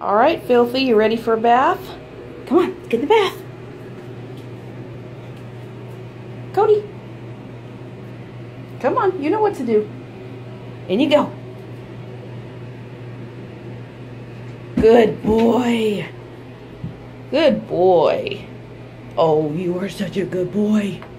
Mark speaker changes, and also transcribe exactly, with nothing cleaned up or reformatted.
Speaker 1: All right, Filthy, you ready for a bath? Come on, get in the bath. Kodi. Come on, you know what to do. In you go. Good boy. Good boy. Oh, you are such a good boy.